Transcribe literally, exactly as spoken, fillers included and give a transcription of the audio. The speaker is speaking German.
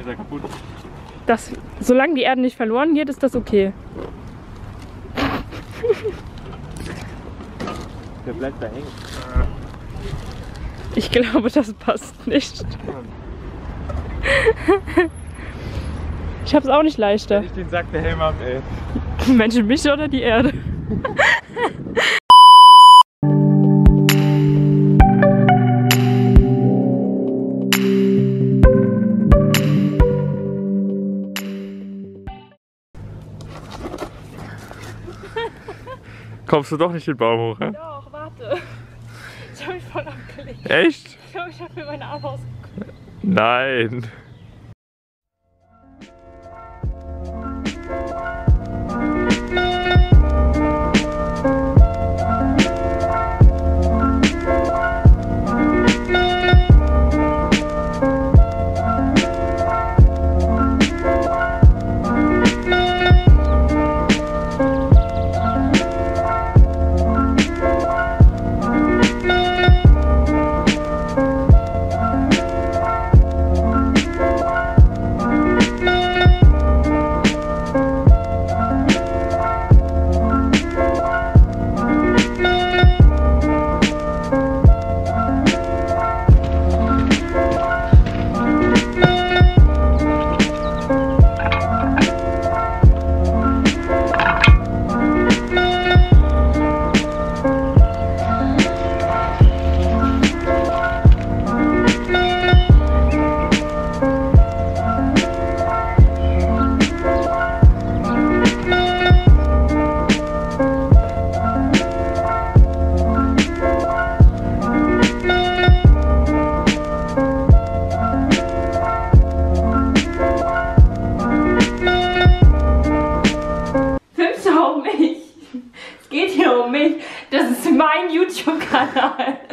ist er kaputt. Das, solange die Erde nicht verloren geht, ist das okay. Der bleibt da hängen. Ich glaube, das passt nicht. Ich hab's auch nicht leichter. Wenn ich den Sack der Helm hab, ey. Menschen, mich oder die Erde? Kommst du doch nicht den Baum hoch, hä? Doch, warte. Ich hab mich voll abgelegt. Echt? Ich glaube, ich hab mir meine Arme ausgeguckt. Nein. Es geht hier um mich. Das ist mein YouTube-Kanal.